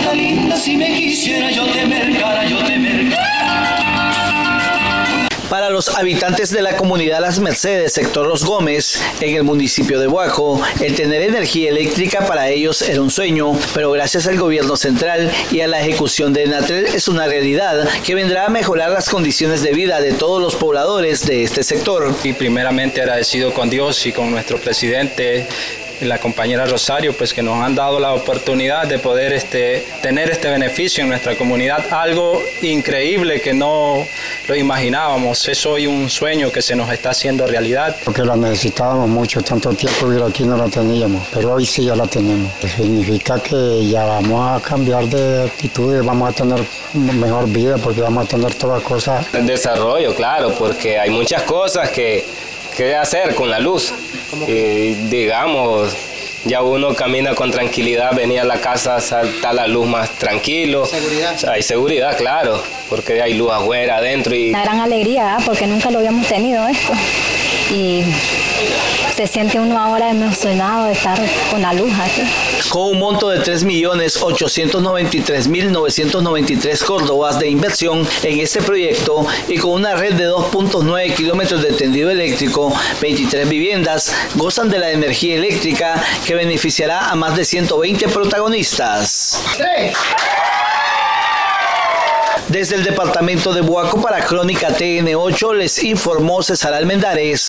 cosita linda, si me quisiera yo te mercara, yo te mercara. Para los habitantes de la comunidad Las Mercedes, sector Los Gómez, en el municipio de Boaco, el tener energía eléctrica para ellos era un sueño, pero gracias al gobierno central y a la ejecución de Enatrel es una realidad que vendrá a mejorar las condiciones de vida de todos los pobladores de este sector. Y primeramente agradecido con Dios y con nuestro presidente, la compañera Rosario, pues que nos han dado la oportunidad de poder tener este beneficio en nuestra comunidad, algo increíble que no lo imaginábamos. Es hoy un sueño que se nos está haciendo realidad. Porque la necesitábamos mucho, tanto tiempo que aquí no la teníamos, pero hoy sí ya la tenemos. Significa que ya vamos a cambiar de actitudes, vamos a tener mejor vida porque vamos a tener todas cosas. El desarrollo, claro, porque hay muchas cosas que hacer con la luz. Digamos, ya uno camina con tranquilidad, venía a la casa, está la luz más tranquilo. ¿Seguridad? Hay seguridad, claro, porque hay luz afuera, adentro. Una gran alegría, porque nunca lo habíamos tenido esto. Y se siente uno ahora emocionado de estar con la luz aquí. Con un monto de 3.893.993 córdobas de inversión en este proyecto y con una red de 2.9 kilómetros de tendido eléctrico, 23 viviendas gozan de la energía eléctrica que beneficiará a más de 120 protagonistas. Desde el departamento de Boaco para Crónica TN8 les informó César Almendares.